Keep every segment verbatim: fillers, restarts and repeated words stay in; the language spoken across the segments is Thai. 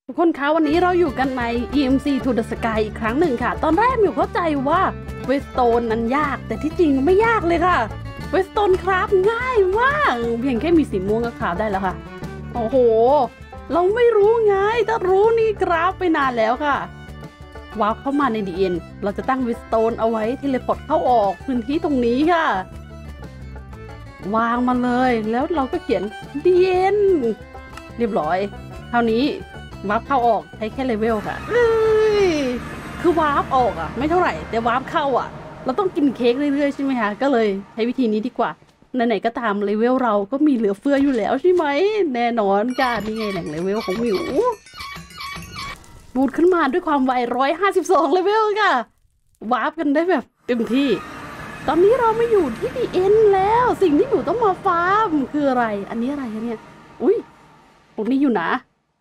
ทุกคนคะวันนี้เราอยู่กันใน อี เอ็ม ซี To the Sky อีกครั้งหนึ่งค่ะตอนแรกมิวเข้าใจว่าเวสโตนนั้นยากแต่ที่จริงไม่ยากเลยค่ะเวสโตนคราฟง่ายมากเพียงแค่มีสีม่วงก็คราฟได้แล้วค่ะโอ้โหเราไม่รู้ไงถ้ารู้นี่คราฟไปนานแล้วค่ะวาร์ปเข้ามาใน ดี เอ็น เราจะตั้งเวสโตนเอาไว้เทเลพอร์ตเข้าออกพื้นที่ตรงนี้ค่ะวางมาเลยแล้วเราก็เขียน ดี เอ็น เรียบร้อยเท่านี้วาร์ปเข้าออกใช้แค่เลเวลค่ะคือวาร์ปออกอ่ะไม่เท่าไหร่แต่วาร์ปเข้าอ่ะเราต้องกินเค้กเรื่อยๆใช่ไหมคะก็เลยใช้วิธีนี้ดีกว่าไหนๆก็ตามเลเวลเราก็มีเหลือเฟืออยู่แล้วใช่ไหมแน่นอนจ้านี่ไงแหล่งเลเวลของมิวบูดขึ้นมาด้วยความไวร้อยห้าสิบสองเลเวลค่ะวาร์ปกันได้แบบเต็มที่ตอนนี้เราไม่อยู่ที่ ดี เอ็น แล้วสิ่งที่อยู่ต้องมาฟาร์มคืออะไรอันนี้อะไรคะเนี่ยอุ้ยตรงนี้อยู่นะ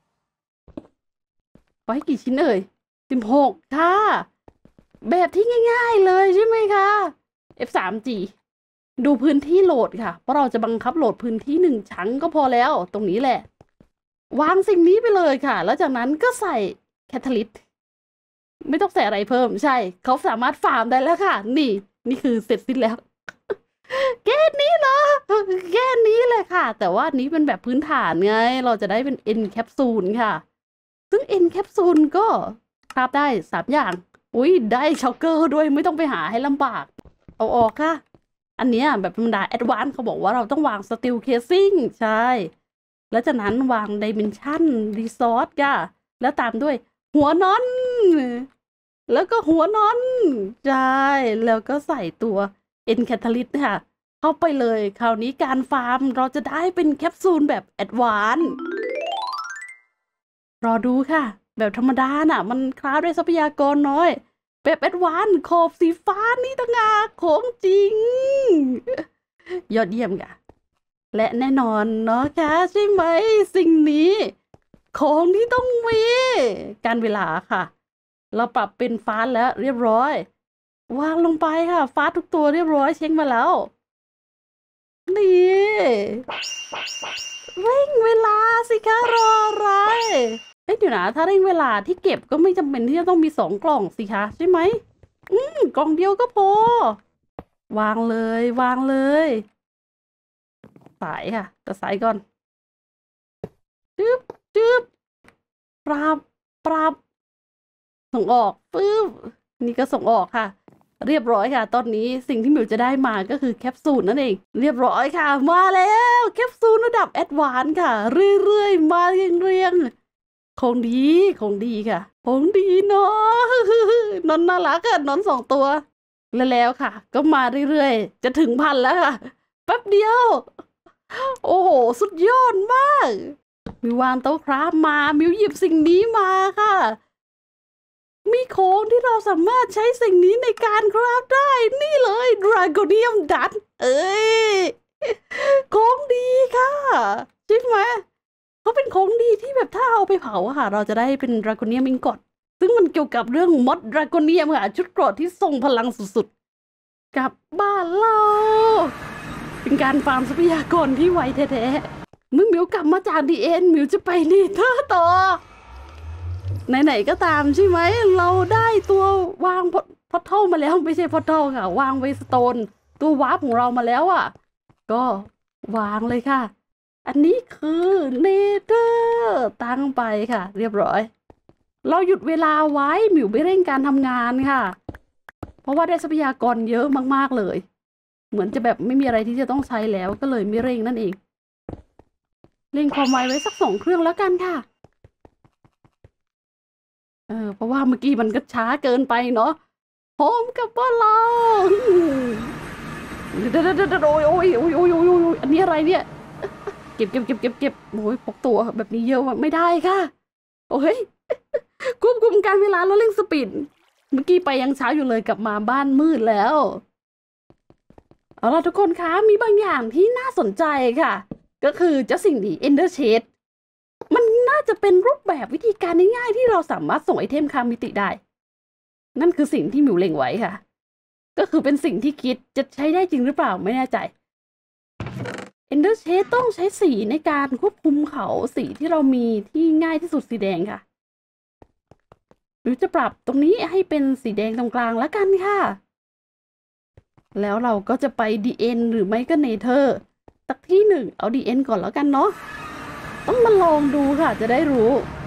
ไว้กี่ชิ้นเอ่ยสิบหกค่ะแบบที่ง่ายๆเลยใช่ไหมคะ เอฟ สาม จี ดูพื้นที่โหลดค่ะเพราะเราจะบังคับโหลดพื้นที่หนึ่งชั้นก็พอแล้วตรงนี้แหละวางสิ่งนี้ไปเลยค่ะแล้วจากนั้นก็ใส่แคทาลิสต์ไม่ต้องใส่อะไรเพิ่มใช่เขาสามารถฟาร์มได้แล้วค่ะนี่นี่คือเสร็จสิ้นแล้วแค่นี้เหรอแค่นี้เลยค่ะแต่ว่านี้เป็นแบบพื้นฐานไงเราจะได้เป็น N แคปซูลค่ะซึ่ง N แคปซูลก็คราฟได้สามอย่างอุ้ยได้ช็อกเกอร์ด้วยไม่ต้องไปหาให้ลำบากเอาออกค่ะอันเนี้ยแบบธรรมดาแอดวานซ์เขาบอกว่าเราต้องวางสตีลเคสซิ่งใช่แล้วจากนั้นวางดิเมนชั่นรีซอสค่ะแล้วตามด้วยหัวนอนแล้วก็หัวนอนใช่แล้วก็ใส่ตัวเอ็นแคทาลิสต์ค่ะเข้าไปเลยคราวนี้การฟาร์มเราจะได้เป็นแคปซูลแบบแอดวานซ์รอดูค่ะแบบธรรมดาน่ะมันคราฟด้วยทรัพยากรน้อยแบบแอดวานซ์ขอบสีฟ้านี่ต่างหากของจริงยอดเยี่ยมค่ะและแน่นอนเนาะค่ะใช่ไหมสิ่งนี้ของที่ต้องมีการเวลาค่ะเราปรับเป็นฟาสต์แล้วเรียบร้อยวางลงไปค่ะฟาสต์ทุกตัวเรียบร้อยเช็คมาแล้วนี่เร่งเวลาสิคะรออะไรเอ้ยเดี๋ยวนะถ้าเร่งเวลาที่เก็บก็ไม่จำเป็นที่จะต้องมีสองกล่องสิคะใช่ไหมอืมกล่องเดียวก็พอวางเลยวางเลยสายค่ะจะสายก่อนจึ๊บจึ๊บปรับปรับส่งออกปึ๊บนี่ก็ส่งออกค่ะเรียบร้อยค่ะตอนนี้สิ่งที่มิวจะได้มาก็คือแคปซูลนั่นเองเรียบร้อยค่ะมาแล้วแคปซูลระดับแอดวานซ์ค่ะเรื่อยๆมาเรียงๆของดีของดีค่ะของดีเนาะนอนน่ารักอ่ะนอนสองตัวแล้วแล้วค่ะก็มาเรื่อยๆจะถึงพันแล้วค่ะแป๊บเดียวโอ้โหสุดยอดมากมิววางโต๊ะคราฟมามิวหยิบสิ่งนี้มาค่ะมีของที่เราสามารถใช้สิ่งนี้ในการคราฟได้นี่เลยดราโกเนียมดัตเอ้ยของดีค่ะใช่ไหมเขาเป็นของดีที่แบบถ้าเอาไปเผาค่ะเราจะได้เป็นดราโกเนียมอิงกอตซึ่งมันเกี่ยวกับเรื่องมอดดราโกเนียมค่ะชุดเกราะที่ทรงพลังสุดๆกลับบ้านเราเป็นการฟาร์มทรัพยากรที่ไวแท้ๆเมื่อมิวกลับมาจากดีเอ็นมิวจะไปนีเธอต่อไหนๆก็ตามใช่ไหมเราได้ตัววางพอทเทิลมาแล้วไม่ใช่พอทเทิลค่ะวางเวสโตนตัววาร์ปของเรามาแล้วอ่ะก็วางเลยค่ะอันนี้คือเนเธอร์ตั้งไปค่ะเรียบร้อยเราหยุดเวลาไว้หมิวไม่เร่งการทำงานค่ะเพราะว่าได้ทรัพยากรเยอะมากๆเลยเหมือนจะแบบไม่มีอะไรที่จะต้องใช้แล้วก็เลยไม่เร่งนั่นเองเร่งความไวไว้สักสองเครื่องแล้วกันค่ะเออเพราะว่าเมื่อกี้มันก็ช้าเกินไปเนาะพร้อมกับว่าเราเดดเดดโอ้ยโอ้ยโอ้ยโอ้ยโอ้ยอันนี้อะไรเนี่ยเก็บเก็บเก็บเก็บเก็บโอ้ยพกตัวแบบนี้เยอะไม่ได้ค่ะโอ้ยควบคุมการเวลาแล้วเร่งสปีดเมื่อกี้ไปยังเช้าอยู่เลยกลับมาบ้านมืดแล้วเอาล่ะทุกคนคะมีบางอย่างที่น่าสนใจค่ะก็คือเจ้าสิ่งนี้ Ender Chestมันน่าจะเป็นรูปแบบวิธีการง่ายๆที่เราสามารถส่งไอเทมข้ามมิติได้นั่นคือสิ่งที่มิวเล็งไว้ค่ะก็คือเป็นสิ่งที่คิดจะใช้ได้จริงหรือเปล่าไม่แน่ใจ Ender Chest ต้องใช้สีในการควบคุมเขาสีที่เรามีที่ง่ายที่สุดสีแดงค่ะหรือจะปรับตรงนี้ให้เป็นสีแดงตรงกลางแล้วกันค่ะแล้วเราก็จะไป ดี เอ็น หรือไม่ก็เนเธอร์สักที่หนึ่งเอา ดี เอ็น ก่อนแล้วกันเนาะต้องมาลองดูค่ะจะได้รู้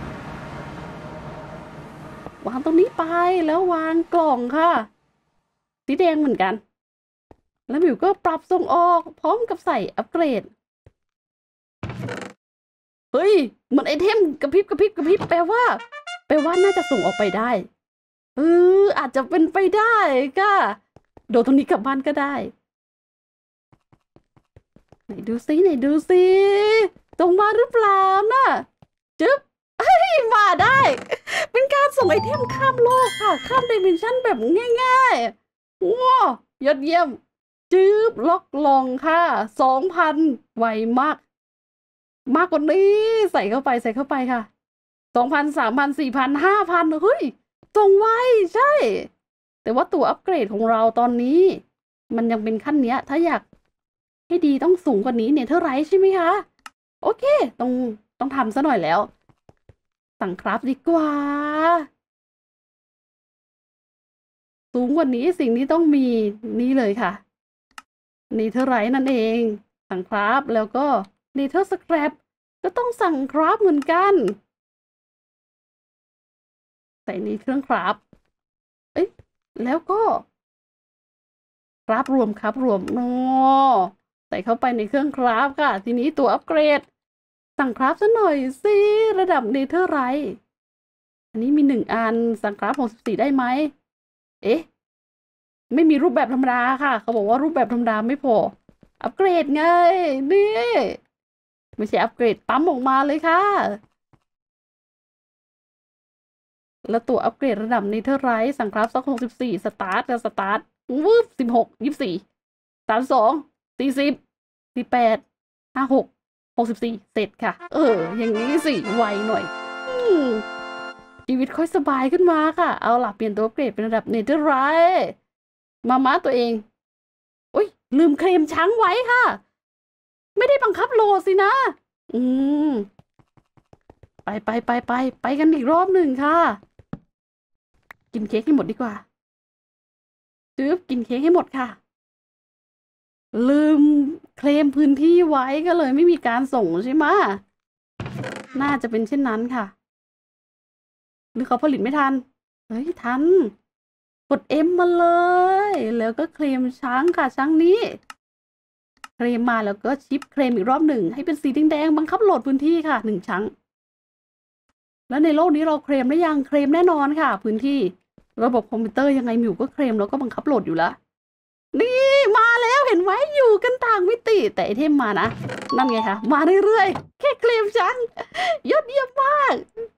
วางตรงนี้ไปแล้ววางกล่องค่ะสีแดงเหมือนกันแล้วมิวก็ปรับส่งออกพร้อมกับใส่อัปเกรดเฮ้ยเหมือนไอเทมกระพริบกระพริบกระพริบแปลว่าแปลว่าน่าจะส่งออกไปได้เอออาจจะเป็นไปได้ค่ะโดนตรงนี้กลับบ้านก็ได้ไหนดูซิไหนดูซิตรงมาหรือเปล่าน่ะจึ๊บเฮ้ยมาได้เป็นการส่งไอเทมข้ามโลกค่ะข้ามดิเมนชันแบบง่ายๆว้ายอดเยี่ยมจึ๊บล็อกลองค่ะสองพันไวมากมากกว่านี้ใส่เข้าไปใส่เข้าไปค่ะสองพันสามพันสี่พันห้าพันเฮ้ยส่งไวใช่แต่ว่าตัวอัปเกรดของเราตอนนี้มันยังเป็นขั้นเนี้ยถ้าอยากให้ดีต้องสูงกว่านี้เนี่ยเท่าไรใช่ไหมคะโอเคต้องต้องทำซะหน่อยแล้วสั่งคราฟดีกว่าสูงกว่านี้สิ่งที่ต้องมีนี่เลยค่ะเนเธอร์ไรท์นั่นเองสั่งคราฟแล้วก็เนเธอร์สแครปก็ต้องสั่งคราฟเหมือนกันใส่ในเครื่องคราฟเอ้ยแล้วก็คราฟรวมครับรวมอ๋อใส่เข้าไปในเครื่องคราฟค่ะทีนี้ตัวอัปเกรดสั่งคราฟซะหน่อยสิระดับเนเธอร์ไรท์อันนี้มีหนึ่งอันสั่งคราฟหกสิบสี่ได้ไหมเอ๊ะไม่มีรูปแบบธรรมดาค่ะเขาบอกว่ารูปแบบธรรมดาไม่พออัปเกรดไงนี่ไม่ใช่อัปเกรดปั๊มออกมาเลยค่ะแล้วตัวอัปเกรดระดับเนเธอร์ไรท์สั่งคราฟสักหกสิบสี่สตาร์ทกับสตาร์ทวืบสิบหกยี่สิบสี่สามสองสี่สิบสี่แปดห้าหกหกสิบสี่เสร็จค่ะเอออย่างนี้สิไวหน่อยอืมชีวิตค่อยสบายขึ้นมาค่ะเอาล่ะเปลี่ยนตัวอัปเกรดเป็นระดับเนเธอร์ไรท์มาม้าตัวเองอุ้ยลืมเคลมช้างไว้ค่ะไม่ได้บังคับโหลดสินะอืมไปไปไปไปไปกันอีกรอบหนึ่งค่ะกินเค้กให้หมดดีกว่าจึ๊บกินเค้กให้หมดค่ะลืมเคลมพื้นที่ไว้ก็เลยไม่มีการส่งใช่ไหมน่าจะเป็นเช่นนั้นค่ะหรือเขาผลิตไม่ทันเฮ้ยทันกด M มาเลยแล้วก็เคลมช้างค่ะช้างนี้เคลมมาแล้วก็ชิปเคลมอีกรอบหนึ่งให้เป็นสีแดงๆบังคับโหลดพื้นที่ค่ะหนึ่งช้างแล้วในโลกนี้เราเคลมได้ยังเคลมแน่นอนค่ะพื้นที่ระบบคอมพิวเตอร์ยังไงมิวก็เคลมแล้วก็บังคับโหลดอยู่แล้วนี่มาแล้วเห็นไหมอยู่กันต่างมิติแต่ไอเทมมานะนั่นไงคะมาเรื่อยๆแค่เคลมช้างยอดเยี่ยมมาก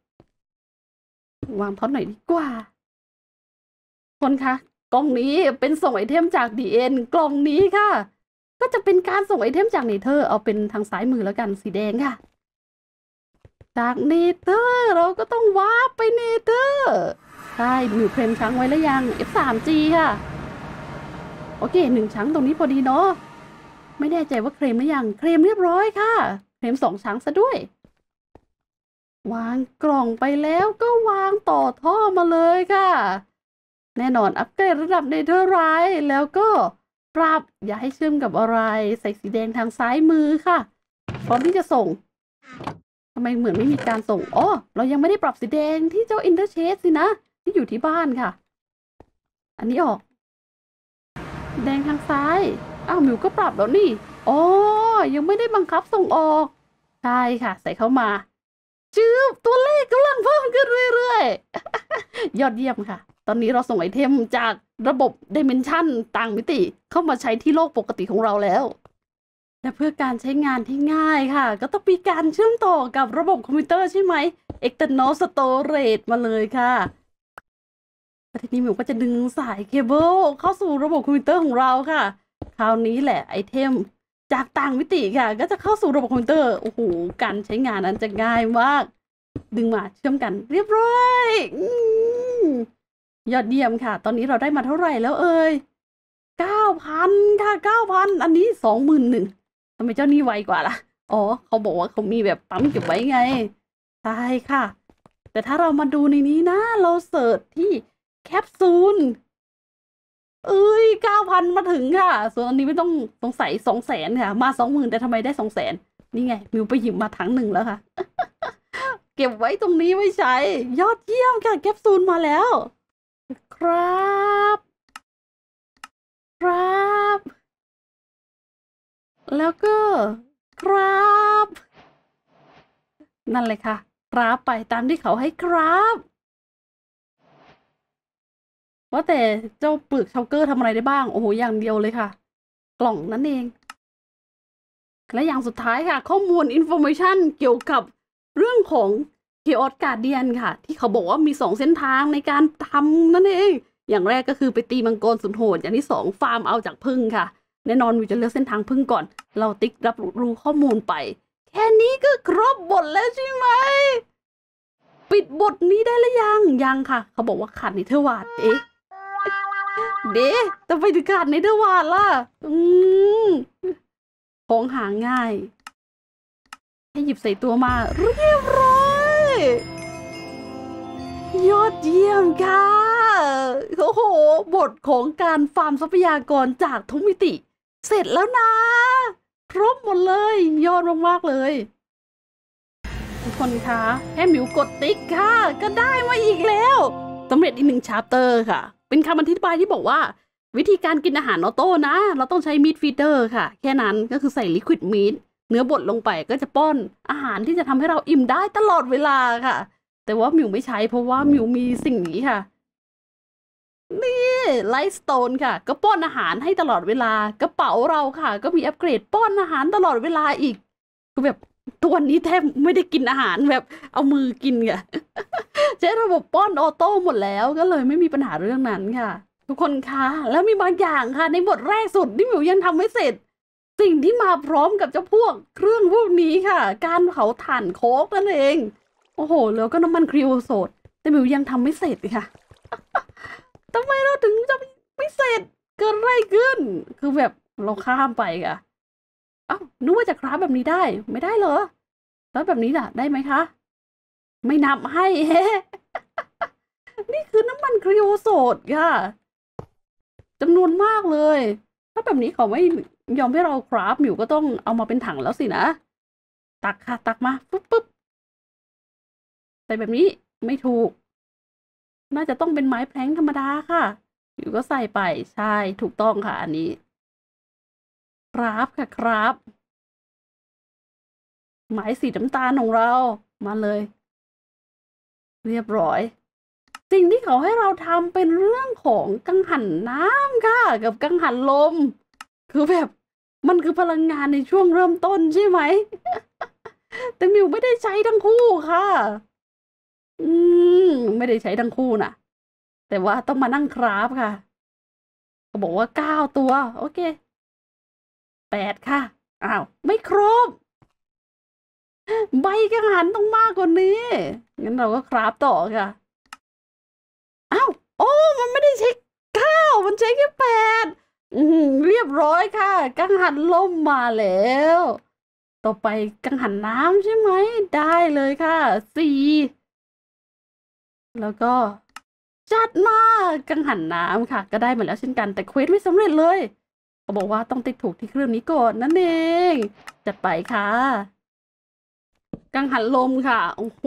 วางท็อตหน่อยดีกว่าคนคะกล่องนี้เป็นส่งไอเทมจาก ดี เอ็น กล่องนี้ค่ะก็จะเป็นการส่งไอเทมจากเนเธอร์เอาเป็นทางซ้ายมือแล้วกันสีแดงค่ะจากเนเธอร์เราก็ต้องวาร์ปไปเนเธอร์ใช่มิวเคลมช้างไว้แล้วยัง เอฟ สาม จี ค่ะโอเคหนึ่งช้างตรงนี้พอดีเนาะไม่แน่ใจว่าเคลมหรือยังเคลมเรียบร้อยค่ะเคลมสองช้างซะด้วยวางกล่องไปแล้วก็วางต่อท่อมาเลยค่ะแน่นอนอัปเกรดระดับเนเธอร์ไรท์แล้วก็ปรับอย่าให้เชื่อมกับอะไรใส่สีแดงทางซ้ายมือค่ะพร้อมที่จะส่งทำไมเหมือนไม่มีการส่งอ๋อเรายังไม่ได้ปรับสีแดงที่เจ้าอินเตอร์เชสสินะที่อยู่ที่บ้านค่ะอันนี้ออกแดงทางซ้ายอ้าวมิวก็ปรับแล้วนี่อ๋อยังไม่ได้บังคับส่งออกใช่ค่ะใส่เข้ามาจืบตัวเลขกำลังเพิ่มขึ้นเรื่อยๆ ยอดเยี่ยมค่ะตอนนี้เราส่งไอเทมจากระบบ Dimension ต่างมิติเข้ามาใช้ที่โลกปกติของเราแล้วและเพื่อการใช้งานที่ง่ายค่ะก็ต้องมีการเชื่อมต่อกับระบบคอมพิวเตอร์ใช่ไหม External Storage มาเลยค่ะทีนี้มิวก็จะดึงสายเคเบิลเข้าสู่ระบบคอมพิวเตอร์ของเราค่ะคราวนี้แหละไอเทมจากต่างมิติค่ะก็จะเข้าสู่ระบบคอมพิวเตอร์โอ้โหการใช้งานนั้นจะง่ายมากดึงมาเชื่อมกันเรียบร้อยยอดเยี่ยมค่ะตอนนี้เราได้มาเท่าไหร่แล้วเอ่ยเก้าพันค่ะเก้าพันอันนี้สองหมื่นหนึ่งทำไมเจ้านี่ไวกว่าล่ะอ๋อเขาบอกว่าเขามีแบบปั๊มเก็บไว้ไงใช่ค่ะแต่ถ้าเรามาดูในนี้นะเราเสิร์ชที่แคปซูลเอ้ยเก้าพันมาถึงค่ะส่วนอันนี้ไม่ต้องสงสัยสองแสนค่ะมาสองหมื่นแต่ทำไมได้สองแสนนี่ไงมิวไปหยิบมาถังหนึ่งแล้วค่ะ เก็บไว้ตรงนี้ไม่ใช้ยอดเยี่ยมค่ะแคปซูลมาแล้วครับครับแล้วก็ครับนั่นเลยค่ะครับไปตามที่เขาให้ครับว่าแต่เจ้าเปลือกเชาเกอร์ทำอะไรได้บ้างโอ้โหอย่างเดียวเลยค่ะกล่องนั่นเองและอย่างสุดท้ายค่ะข้อมูลอินโฟเมชันเกี่ยวกับเรื่องของ Chaos Guardian ค่ะที่เขาบอกว่ามีสองเส้นทางในการทำนั่นเองอย่างแรกก็คือไปตีมังกรสุดโหดอย่างที่สองฟาร์มเอาจากพึ่งค่ะแน่นอนวิวจะเลือกเส้นทางพึ่งก่อนเราติ๊กรับรู้ข้อมูลไปแค่นี้ก็ครบบทแล้วใช่ไหมปิดบทนี้ได้หรือยังยังค่ะเขาบอกว่าขาดเนเธอร์วาร์ดเอ๊ะเดะแต่ไปถึงขาดเนเธอร์วาร์ดล่ะอืมของหาง่ายให้หยิบใส่ตัวมาเรียบร้อยยอดเยี่ยมค่ะโอ้โหบทของการฟาร์มทรัพยากรจากทุกมิติเสร็จแล้วนะครบหมดเลยยอดมากๆเลยทุกคนคะแค่หมิวกดติ๊กค่ะก็ได้มาอีกแล้วสำเร็จอีกหนึ่งชาปเตอร์ค่ะเป็นคำอธิบายที่บอกว่าวิธีการกินอาหารออโต้นะเราต้องใช้มีดฟีเดอร์ค่ะแค่นั้นก็คือใส่ลิควิดมีดเนื้อบดลงไปก็จะป้อนอาหารที่จะทำให้เราอิ่มได้ตลอดเวลาค่ะแต่ว่าหมิวไม่ใช้เพราะว่าหมิวมีสิ่งนี้ค่ะนี่ไลท์สโตนค่ะก็ป้อนอาหารให้ตลอดเวลากระเป๋าเราค่ะก็มีอัปเกรดป้อนอาหารตลอดเวลาอีกคือแบบตัวนี้แทบไม่ได้กินอาหารแบบเอามือกินค่ะใช้ระบบป้อนออโต้หมดแล้วก็เลยไม่มีปัญหาเรื่องนั้นค่ะทุกคนคะแล้วมีบางอย่างค่ะในบทแรกสุดที่หมิวยังทำไม่เสร็จสิ่งที่มาพร้อมกับเจ้าพวกเครื่องพวกนี้ค่ะการเผาถ่านโคกนั่นเองโอ้โหแล้วก็น้ำมันครีโอโซดแต่หมิวยังทำไม่เสร็จค่ะทำไมเราถึงจะไม่เสร็จเกิดอะไรขึ้นคือแบบเราข้ามไปค่ะอ้าวนึกว่าจะคราฟแบบนี้ได้ไม่ได้เหรอแล้วแบบนี้ล่ะได้ไหมคะไม่นับให้เฮ้ นี่คือน้ำมันครีโอโซดค่ะจำนวนมากเลยถ้าแบบนี้เขาไม่ยอมให้เราคราฟหมิวก็ต้องเอามาเป็นถังแล้วสินะตักค่ะตักมาปุ๊บปุ๊บใส่แบบนี้ไม่ถูกน่าจะต้องเป็นไม้แพลงธรรมดาค่ะหมิวก็ใส่ไปใช่ถูกต้องค่ะอันนี้ครับค่ะครับไม้สีน้ำตาลของเรามาเลยเรียบร้อยสิ่งที่เขาให้เราทำเป็นเรื่องของกังหันน้ำค่ะกับกังหันลมคือแบบมันคือพลังงานในช่วงเริ่มต้นใช่ไหม แต่มิวไม่ได้ใช้ทั้งคู่ค่ะอืมไม่ได้ใช้ทั้งคู่นะแต่ว่าต้องมานั่งคราฟค่ะเขาบอกว่าเก้าตัวโอเคแปดค่ะอ้าวไม่ครบใบกังหันต้องมากกว่านี้งั้นเราก็คราฟต่อค่ะอ้าวโอ้มันไม่ได้ใช้เก้ามันใช้แค่แปดอืมเรียบร้อยค่ะกังหันล่มมาแล้วต่อไปกังหันน้ำใช่ไหมได้เลยค่ะสี่แล้วก็จัดมากังหันน้ำค่ะก็ได้มาแล้วเช่นกันแต่เควสไม่สำเร็จเลยเขาบอกว่าต้องติ๊กถูกที่เครื่องนี้ก่อนนั่นเองจัดไปค่ะกังหันลมค่ะโอ้โห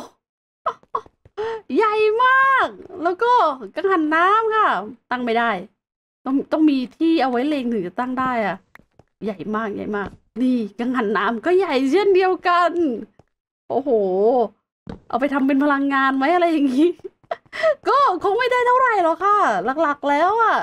ใหญ่มากแล้วก็กังหันน้ำค่ะตั้งไม่ได้ต้องต้องมีที่เอาไว้เลงถึงจะตั้งได้อะใหญ่มากใหญ่มากนี่กังหันน้ำก็ใหญ่เช่นเดียวกันโอ้โหเอาไปทำเป็นพลังงานไหมอะไรอย่างนี้ ก็คงไม่ได้เท่าไหร่หรอกค่ะหลักๆแล้วอะ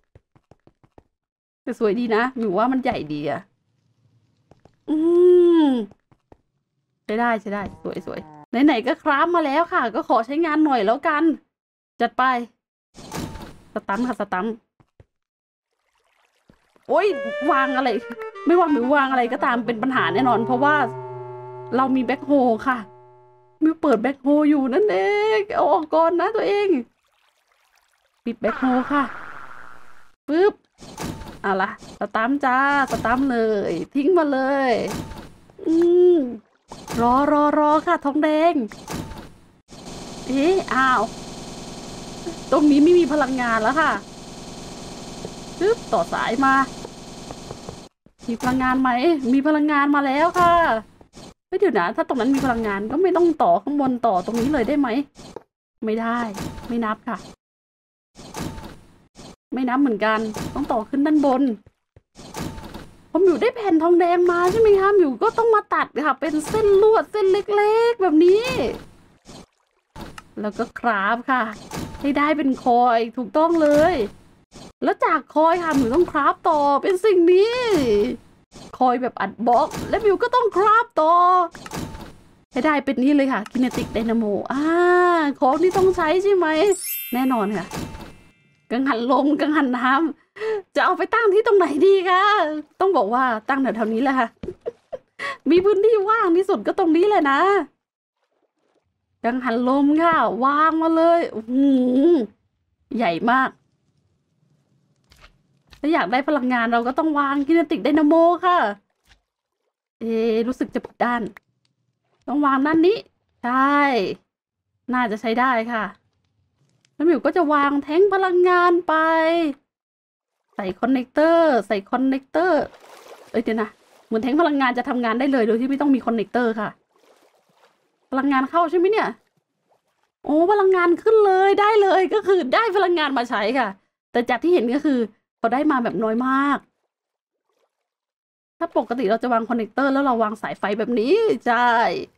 แต่สวยดีนะหรือว่ามันใหญ่ดีอะอืมใช้ได้ใช้ได้สวยสวยไหนๆก็คราฟมาแล้วค่ะก็ขอใช้งานหน่อยแล้วกันจัดไปสตัมค่ะสตัมโอ้ยวางอะไรไม่ว่ามิววางอะไรก็ตามเป็นปัญหาแน่นอนเพราะว่าเรามีแบ็คโฮค่ะมิวเปิดแบ็คโฮอยู่นั่นเองเอาออกก่อนนะตัวเองปิดแบ็คโฮค่ะปึ๊บเอาล่ะสตัมจ้าสตัมเลยทิ้งมาเลยอืมรอรอรอค่ะทองแดงเอ๊ะอ้าวตรงนี้ไม่มีพลังงานแล้วค่ะปึ๊บต่อสายมามีพลังงานไหมมีพลังงานมาแล้วค่ะไม่เดี๋ยวนะถ้าตรงนั้นมีพลังงานก็ไม่ต้องต่อข้างบนต่อตรงนี้เลยได้ไหมไม่ได้ไม่นับค่ะไม่นับเหมือนกันต้องต่อขึ้นด้านบนพอหมิวได้แผ่นทองแดงมาใช่ไหมคะหมิวก็ต้องมาตัดค่ะเป็นเส้นลวดเส้นเล็กๆแบบนี้แล้วก็คราฟค่ะให้ได้เป็นคอยถูกต้องเลยแล้วจากคอยค่ะหมิวต้องคราฟต่อเป็นสิ่งนี้คอยแบบอัดบล็อกและหมิวก็ต้องคราฟต่อให้ได้เป็นนี้เลยค่ะคิเนติกไดนาโมอ่าของที่ต้องใช้ใช่ไหมแน่นอนค่ะกังหันลมกังหันน้ำจะเอาไปตั้งที่ตรงไหนดีคะต้องบอกว่าตั้งแถวๆนี้แหละค่ะมีพื้นที่ว่างที่สุดก็ตรงนี้เลยนะกังหันลมค่ะวางมาเลยโอ้โหใหญ่มากถ้าอยากได้พลังงานเราก็ต้องวางคิเนติกไดนาโมค่ะเอรู้สึกจะผิดด้านต้องวางด้านนี้ใช่น่าจะใช้ได้ค่ะแล้วหมิวก็จะวางแท้งพลังงานไปใส่คอนเนคเตอร์ใส่คอนเนคเตอร์เอ้ยเดี๋ยวนะเหมือนแท้งพลังงานจะทำงานได้เลยโดยที่ไม่ต้องมีคอนเนคเตอร์ค่ะพลังงานเข้าใช่ไหมเนี่ยโอ้พลังงานขึ้นเลยได้เลยก็คือได้พลังงานมาใช้ค่ะแต่จากที่เห็นก็คือเขาได้มาแบบน้อยมากถ้าปกติเราจะวางคอนเนคเตอร์แล้วเราวางสายไฟแบบนี้ใช่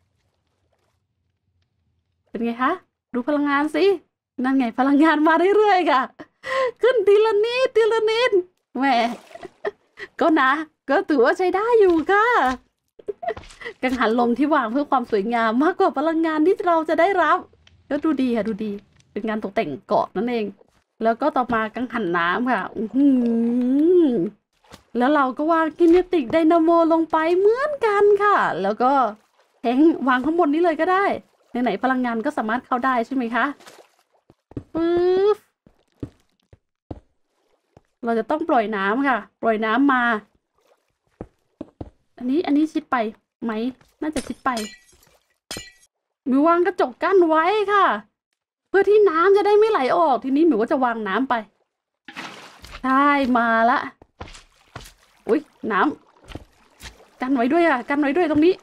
เป็นไงคะดูพลังงานสินั่นไงพลังงานมาเรื่อยๆค่ะขึ้นทีละนิดทีละนิดแหมก็นะก็ถือว่าใช้ได้อยู่ค่ะกังหันลมที่วางเพื่อความสวยงามมากกว่าพลังงานที่เราจะได้รับก็ดูดีค่ะดูดีเป็นงานตกแต่งเกาะนั่นเองแล้วก็ต่อมากังหันน้ำค่ะอือแล้วเราก็วางคิเนติกไดนาโมลงไปเหมือนกันค่ะแล้วก็แทงวางข้างบนนี้เลยก็ได้ไหนๆพลังงานก็สามารถเข้าได้ใช่ไหมคะปึ๊บเราจะต้องปล่อยน้ำค่ะปล่อยน้ำมาอันนี้อันนี้ชิดไปไหมน่าจะชิดไปหมิววางกระจกกั้นไว้ค่ะเพื่อที่น้ำจะได้ไม่ไหลออกทีนี้หมิวก็จะวางน้ำไปใช่มาละอุ้ยน้ำกันไว้ด้วยอ่ะกันไว้ด้วยตรงนี้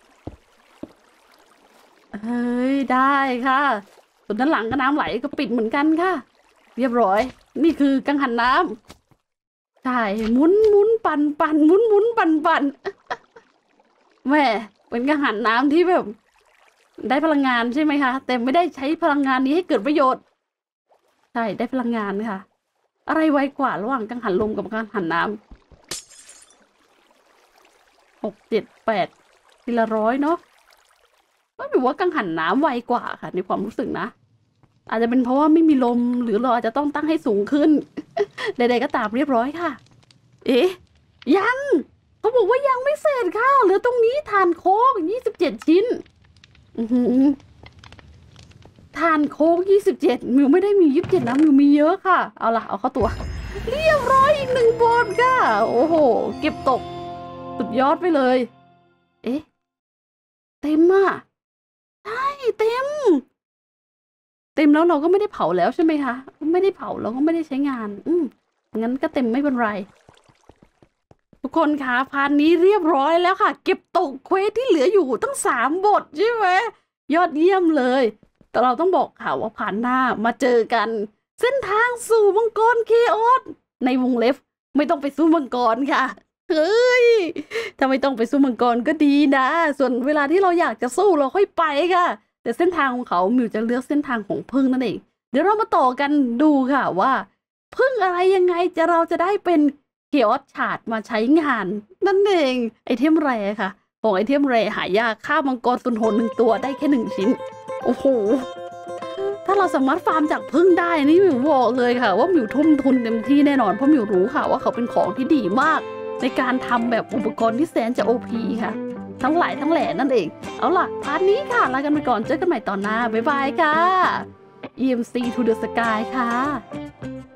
เฮ้ยได้ค่ะส่วนด้านหลังก็น้ำไหลก็ปิดเหมือนกันค่ะเรียบร้อยนี่คือกังหันน้ำใช่หมุนหมุนปั่นปั่นหมุนหมุนปั่นปั่นแม่เป็นกังหันน้ำที่แบบได้พลังงานใช่ไหมคะแต่ไม่ได้ใช้พลังงานนี้ให้เกิดประโยชน์ใช่ได้พลังงานค่ะอะไรไวกว่าระหว่างกังหันลมกับกังหันน้ำหกเจ็ดแปดทีละร้อยเนาะก็ถือว่ากังหันน้ำไวกว่าค่ะในความรู้สึกนะอาจจะเป็นเพราะว่าไม่มีลมหรือเราอาจจะต้องตั้งให้สูงขึ้น ใดๆก็ตามเรียบร้อยค่ะเอ๊ะยังเขาบอกว่ายังไม่เสร็จค่ะเหลือตรงนี้ฐานโค้งยี่สิบเจ็ดชิ้นอือหือฐานโค้งยี่สิบเจ็ดมิวไม่ได้มียี่สิบเจ็ดนะมิวมีเยอะค่ะเอาล่ะเอาเข้าตัวเรียบร้อยอีกหนึ่งบนค่ะโอ้โหเก็บตกสุดยอดไปเลยเอ๊ะเต็มอ่ะใช่เต็มเต็มแล้วเราก็ไม่ได้เผาแล้วใช่ไหมคะไม่ได้เผาเราก็ไม่ได้ใช้งานอืมงั้นก็เต็มไม่เป็นไรทุกคนคะพาร์ทนี้เรียบร้อยแล้วค่ะเก็บตกเควสที่เหลืออยู่ตั้งสามบทใช่ไหมยอดเยี่ยมเลยแต่เราต้องบอกค่ะว่าผ่านหน้ามาเจอกันเส้นทางสู่มังกรเคออสในวงเล็บไม่ต้องไปสู้มังกรค่ะเฮ้ยถ้าไม่ต้องไปสู้มังกรก็ดีนะส่วนเวลาที่เราอยากจะสู้เราค่อยไปค่ะแต่เส้นทางของเขาหมิวจะเลือกเส้นทางของพึ่งนั่นเองเดี๋ยวเรามาต่อกันดูค่ะว่าพึ่งอะไรยังไงจะเราจะได้เป็นเคออสชาร์ดมาใช้งานนั่นเองไอเทมแรค่ะของไอเทมแรหายากฆ่ามังกรสุนโหดหนึ่งตัวได้แค่หนึ่งชิ้นโอ้โหถ้าเราสามารถฟาร์มจากพึ่งได้นี่หมิวบอกเลยค่ะว่าหมิวทุ่มทุนเต็มที่แน่นอนเพราะหมิวรู้ค่ะว่าเขาเป็นของที่ดีมากในการทำแบบอุปกรณ์ที่แสนจะ โอ พี ค่ะทั้งหลายทั้งแหล่นั่นเองเอาล่ะพาร์ทนี้ค่ะลากันไปก่อนเจอกันใหม่ตอนหน้าบ๊ายบายค่ะ อี เอ็ม ซี to the sky ค่ะ